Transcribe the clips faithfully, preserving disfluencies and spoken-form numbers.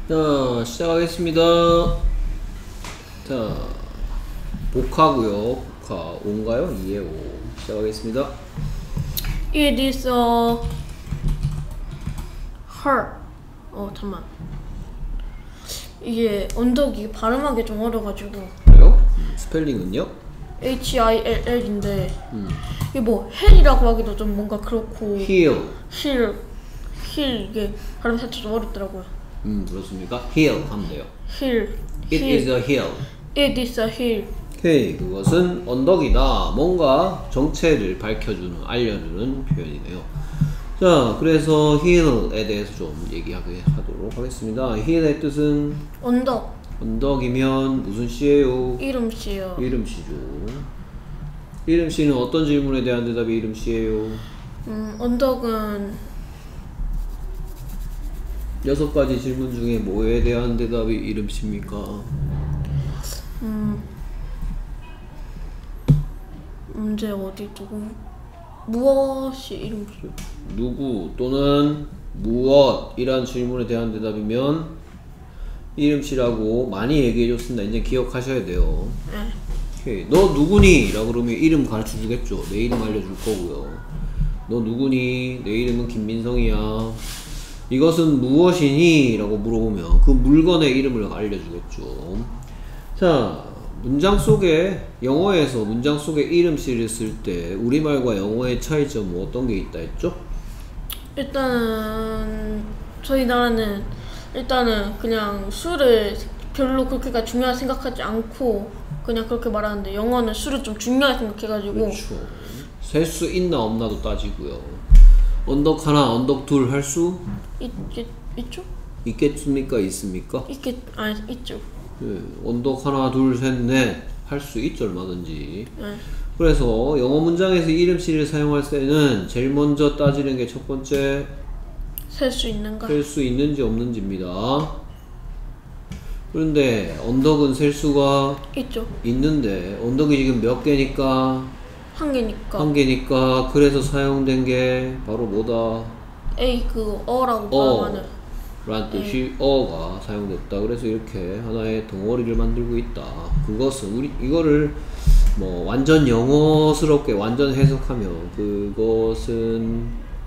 자, 시작하겠습니다. 자, 복화고요. 복화 오인가요? 이에 오. 시작하겠습니다. It is a her. 어 잠만. 이게 언덕이 발음하기 좀 어려가지고. 그래요? 음, 스펠링은요? H I L L인데 음. 이게 뭐 헬이라고 하기도 좀 뭔가 그렇고. heel. 힐, 힐 이게 발음 살짝 좀 어렵더라고요. 음, 그렇습니까? heel 하면 돼요. 힐. It is a hill. It is a hill. 오케이, 그것은 언덕이다. 뭔가 정체를 밝혀주는, 알려주는 표현이네요. 자, 그래서 hill에 대해서 좀 얘기하도록 하겠습니다. hill의 뜻은 언덕. 언덕이면 무슨 시예요? 이름씨요. 이름시죠. 이름시는 어떤 질문에 대한 대답이 이름시예요? 음, 언덕은 여섯 가지 질문 중에 뭐에 대한 대답이 이름시입니까? 음, 문제 어디 두고 무엇이 이름시? 누구 또는 무엇이란 질문에 대한 대답이면 이름시라고 많이 얘기해줬습니다. 이제 기억하셔야 돼요. 네. 오케이. 너 누구니? 라고 그러면 이름 가르쳐 주겠죠. 내 이름 알려줄 거고요. 너 누구니? 내 이름은 김민성이야. 이것은 무엇이니? 라고 물어보면 그 물건의 이름을 알려주겠죠. 자, 문장 속에 영어에서 문장 속에 이름씨를 쓸 때 우리말과 영어의 차이점은 어떤 게 있다 했죠? 일단은 저희 나라는 일단은 그냥 수를 별로 그렇게가 중요하게 생각하지 않고 그냥 그렇게 말하는데 영어는 수를 좀 중요하게 생각해가지고. 그렇죠. 셀 수 있나 없나도 따지고요. 언덕 하나, 언덕 둘 할 수? 있, 있, 있죠? 있겠습니까? 있습니까? 있겠, 아니 있죠. 네, 언덕 하나, 둘, 셋, 넷 할 수 있죠, 얼마든지. 네. 그래서 영어 문장에서 이름씨를 사용할 때는 제일 먼저 따지는 게 첫 번째 셀 수 있는가? 셀 수 있는지 없는지입니다. 그런데 언덕은 셀 수가 있죠. 있는데 언덕이 지금 몇 개니까? 한 개니까. 한 개니까 그래서 사용된 게 바로 뭐다? A 그 어라고 어 발음하는. 라는 뜻이 어가 사용됐다. 그래서 이렇게 하나의 덩어리를 만들고 있다. 그것은 우리 이거를 뭐 완전 영어스럽게 완전 해석하면 그것은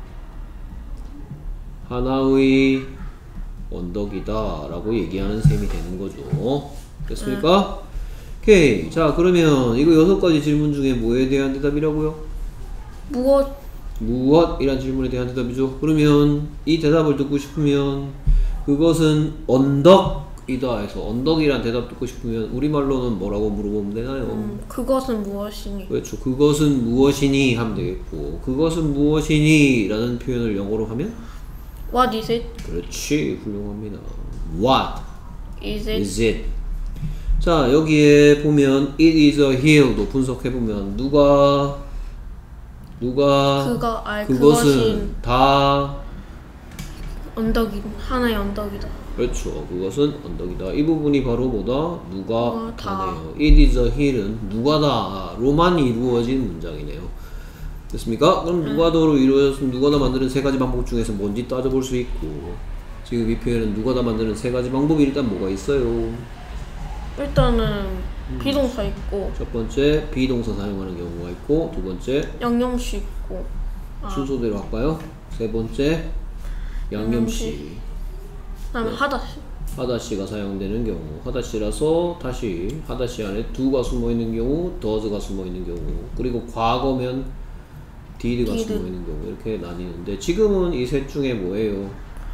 하나의 언덕이다 라고 얘기하는 셈이 되는 거죠. 됐습니까? 음. 오케이. 자, 그러면 이거 여섯 가지 질문 중에 뭐에 대한 대답이라고요? 무엇? 무엇이란 질문에 대한 대답이죠. 그러면 이 대답을 듣고 싶으면 그것은 언덕이다 해서 언덕이란 대답 듣고 싶으면 우리말로는 뭐라고 물어보면 되나요? 음, 그것은 무엇이니? 그렇죠. 그것은 무엇이니 하면 되겠고 그것은 무엇이니 라는 표현을 영어로 하면 What is it? 그렇지. 훌륭합니다. What Is it? is it? 자, 여기에 보면 it is a hill도 분석해보면 누가 누가 그가 알 그것은 그것인 다 언덕이 하나의 언덕이다. 그렇죠. 그것은 언덕이다. 이 부분이 바로 뭐다? 누가 어, 다. 다네요. It is a hill은 누가다로만 이루어진 문장이네요. 됐습니까? 그럼 음. 누가더로 이루어졌으면 누가다 만드는 세 가지 방법 중에서 뭔지 따져볼 수 있고 지금 이 표현은 누가다 만드는 세 가지 방법이 일단 뭐가 있어요? 일단은 음. 비동사 있고 첫 번째 비동사 사용하는 경우가 있고 두 번째 양념시 있고 아, 순서대로 할까요? 세 번째 양념시 그다음에 네. 하다시. 하다시가 사용되는 경우 하다시라서 다시 하다시 안에 do가 숨어있는 경우 does가 숨어있는 경우 그리고 과거면 did가 did. 숨어있는 경우 이렇게 나뉘는데 지금은 이 셋 중에 뭐예요?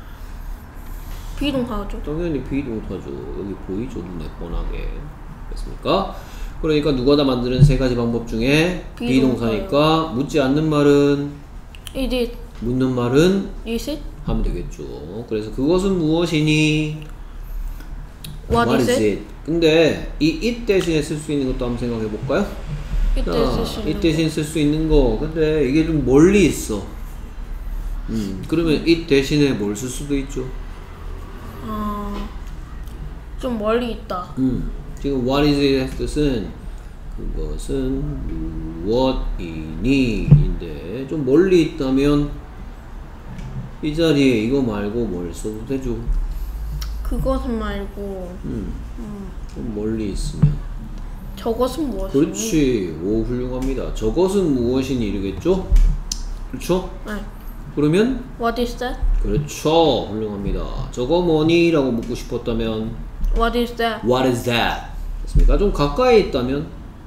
비동사죠. 당연히 비동사죠. 여기 보이죠? 눈에 뻔하게. 됐습니까? 그러니까 누가다 만드는 세 가지 방법 중에 비동사예요. 비동사니까 묻지 않는 말은 It is. 묻는 말은 Is it? 하면 되겠죠. 그래서 그것은 무엇이니? What, What is it? it? 근데 이 it 대신에 쓸 수 있는 것도 한번 생각해 볼까요? it 대신 쓸 수 it 있는 대신 쓸 수 있는 거. 근데 이게 좀 멀리 있어. 음, 그러면 it 대신에 뭘 쓸 수도 있죠. 어, 좀 멀리 있다. 음, 지금 what is it의 뜻은 그것은 무엇이니 인데 좀 멀리 있다면 이 자리에 이거 말고 뭘 써도 되죠? 그것은 말고 음. 음, 좀 멀리 있으면. 저것은 무엇이니? 그렇지. 오, 훌륭합니다. 저것은 무엇이니 이러겠죠? 그렇죠? 네. 그러면 What is that? 그렇죠. 훌륭합니다. 저거 뭐니? 라고 묻고 싶었다면 What is that? What is that? 됐습니까? 좀 가까이 있다면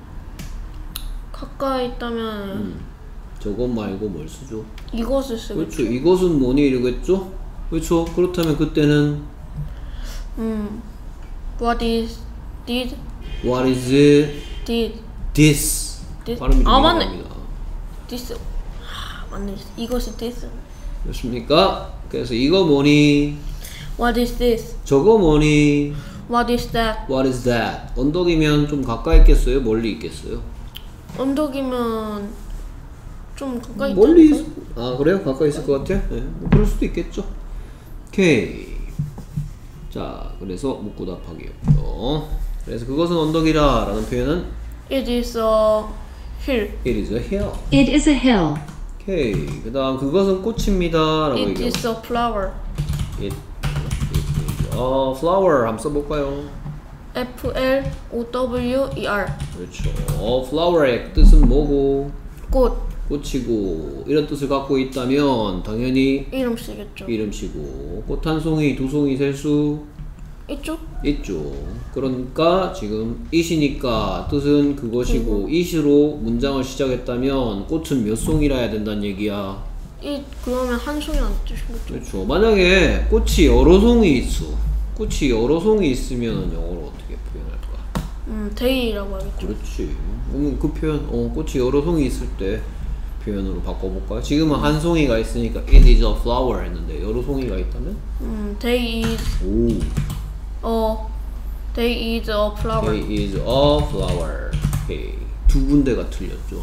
가까이 있다면 음. 저것 말고 뭘 쓰죠? 이것을 쓰겠죠. 그렇죠. 이것은 뭐니? 이러겠죠? 그렇죠. 그렇다면 그때는 음. What is did What is did this? this? 발음이 좀 아 맞네. 이상합니다. this. 아, 맞네. 이것이 this. 그렇습니까? 그래서 이거 뭐니? What is this? 저거 뭐니? What is that? What is that? 언덕이면 좀 가까이 있겠어요? 멀리 있겠어요? 언덕이면 좀 가까이 멀리 있지 있... 아 그래요? 가까이 있을 것 같아요? 네, 뭐 그럴 수도 있겠죠. 오케이. 자, 그래서 묻고 답하기였죠. 그래서 그것은 언덕이라 라는 표현은 It is a hill. It is a hill. It is a hill. 오케이. 그 다음 그것은 꽃입니다 라고 It 얘기하고 is a flower. It, it is a flower. 한번 써볼까요? F L O W E R. 그렇죠. flower의 뜻은 뭐고? 꽃. 꽃이고 이런 뜻을 갖고 있다면 당연히 이름 쓰겠죠. 이름씨고 꽃 한 송이, 두 송이 셀 수 있죠? 있죠. 그러니까 지금 it이니까 뜻은 그것이고 it으로 문장을 시작했다면 꽃은 몇 송이라 해야 된다는 얘기야. 이 그러면 한 송이라는 뜻이겠죠. 그렇죠. 만약에 꽃이 여러 송이 있어. 꽃이 여러 송이 있으면 영어로 어떻게 표현할까? 음, day라고 하겠죠. 그렇지. 그러면 그 표현, 어, 꽃이 여러 송이 있을 때 표현으로 바꿔볼까요? 지금은 한 송이가 있으니까 it is a flower 했는데 여러 송이가 있다면? 음, they is 오, a they is a flower. it is a flower. 오케이. 두 군데가 틀렸죠.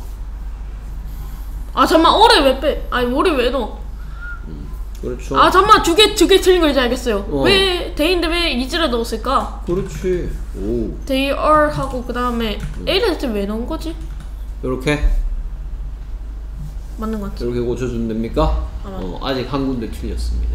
아 잠만 어를 왜 빼? 아니 어를 왜 넣어? 그렇죠. 아 잠만 두 개 두 개 틀린 거 이제 알겠어요. 어. 왜 day인데 왜 is를 넣었을까? 그렇지. 오, they are 하고 그 다음에 a를 왜 넣은 거지? 이렇게 맞는 것 같아. 이렇게 고쳐주면 됩니까? 아, 맞아. 어, 아직 한 군데 틀렸습니다.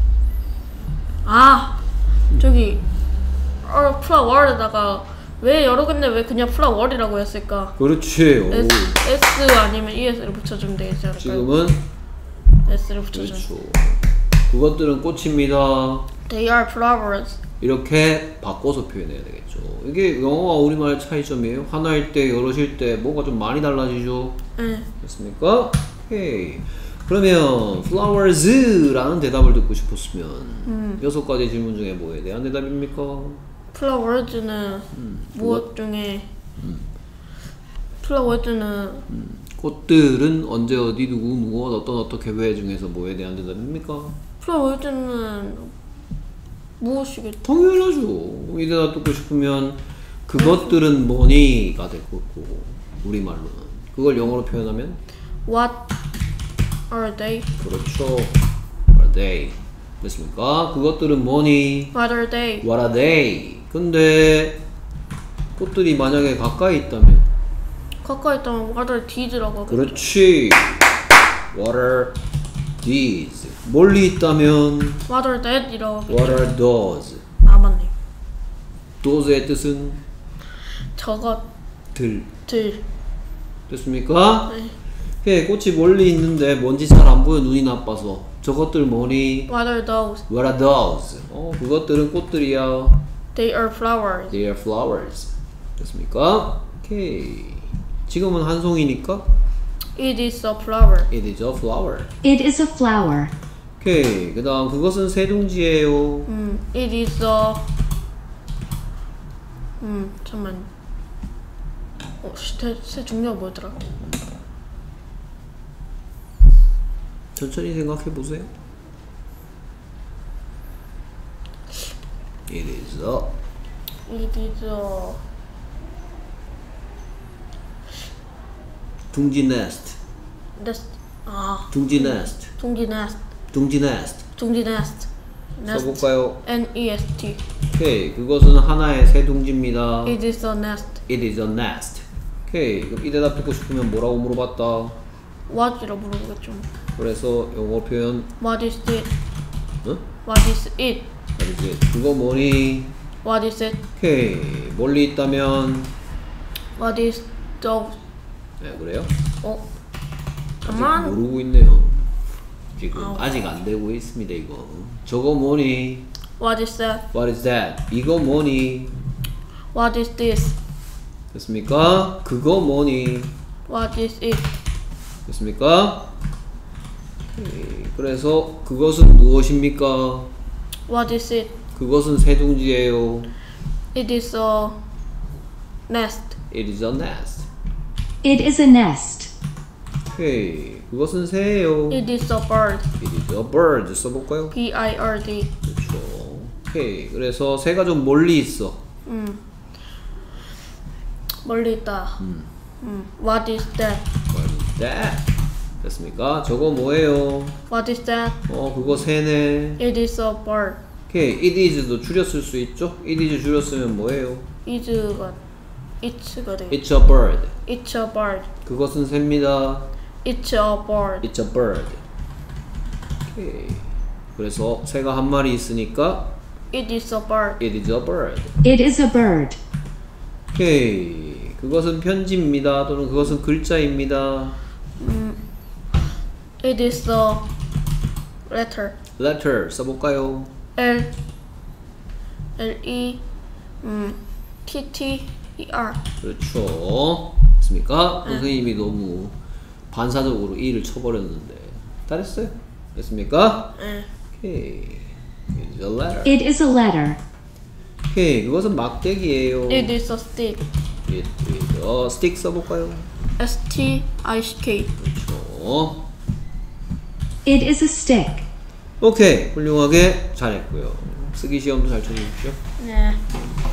아 저기 어, flower에다가 왜 여러 군데 왜 그냥 flower이라고 했을까? 그렇지. 오. S, S 아니면 es를 붙여주면 되지 않을까요? 지금은 s를 붙여주면. 그렇죠. 그것들은 꽃입니다. They are flowers. 이렇게 바꿔서 표현해야 되겠죠. 이게 영어와 우리말의 차이점이에요. 하나일 때, 여럿일 때 뭐가 좀 많이 달라지죠. 네. 됐습니까? 오케이. 그러면 flowers라는 대답을 듣고 싶었으면 음. 여섯 가지 질문 중에 뭐에 대한 대답입니까? flowers는 음, 무엇 중에 flowers는 꽃들은 언제 어디 누구 무엇 어떤 어떻게 왜 중에서 뭐에 대한 대답입니까? flowers는 무엇이겠죠? 당연하죠. 이 대답 듣고 싶으면 그것들은 뭐니가 될 거고 우리말로는 그걸 영어로 표현하면 What are they? 그렇죠. Are they? 됐습니까? 그것들은 뭐니? What are they? What are they? 근데 꽃들이 만약에 가까이 있다면 가까이 있다면 What are these라고 하겠죠. 그렇지. What are these? 멀리 있다면 What are that이라고 하겠죠. What are those? 아 맞네. those의 뜻은 저것들. 들. 됐습니까? 네. 해 꽃이 멀리 있는데 뭔지 잘 안 보여 눈이 나빠서 저것들 뭐니? What are those? What are those? 어 그것들은 꽃들이야. They are flowers. They are flowers. 됐습니까? 오케이. 지금은 한 송이니까 It is a flower. it is a flower. It is a flower. 오케이. 그 다음 그것은 새 둥지예요. 음, it is a 음, 잠만. 어, 새, 새 종류가 뭐였더라? 천천히 생각해 보세요. It is a It is a 둥지 nest. nest. 아, 둥지 nest. 둥지 nest. 둥지 nest. 둥지 nest. nest. 써볼까요? N E S T. 오케이. 그것은 하나의 새 둥지입니다. It is a nest. It is a nest. 오케이. 그럼 이 대답 듣고 싶으면 뭐라고 물어봤다? What이라 물어보겠죠. 그래서 영어 표현 What is it? 응? What is it? What is it? 그거 뭐니? What is it? 오케이. 멀리 있다면 What is the? 네, 그래요? 어? 아직 아만. 모르고 있네요. 지금 아우. 아직 안 되고 있습니다. 이거. 저거 뭐니? What is that? What is that? 이거 뭐니? What is this? 됐습니까? 그거 뭐니? What is it? 됐습니까? 오케이. 그래서 그것은 무엇입니까? What is it? 그것은 새 둥지예요. It is a nest. It is a nest. It is a nest. 오케이. 그것은 새예요. It is a bird. It is a bird. 써볼까요? B I R D. 그렇죠. 오케이. 그래서 새가 좀 멀리 있어. 음. 멀리 있다. 음. 음. What is that? What is that? 됐습니까? 저거 뭐예요? What is that? 어, 그거 새네. It is a bird. 오케이. It is도 줄였을 수 있죠? It is 줄였으면 뭐예요? Is가 It'가 돼. It's a bird. It's a bird. 그것은 새입니다. It's a bird. It's a bird. 오케이. 그래서 새가 한 마리 있으니까 It is a bird. It is a bird. It is a bird. 오케이. 그것은 편지입니다. 또는 그것은 글자입니다. It is a letter. Letter 써볼까요? L L E 음 T T E R. 그렇죠. 됐습니까? 선생님이 너무 반사적으로 E를 쳐버렸는데 다 됐어요? 됐습니까? 네. 오케이. It is a letter. It is a letter. 오케이. 그것은 막대기예요. It is a stick. It is a stick 써볼까요? S T I C K. 그렇죠. It is a stick. 오케이. 훌륭하게 잘했고요. 쓰기 시험도 잘 쳐주십시오. 네.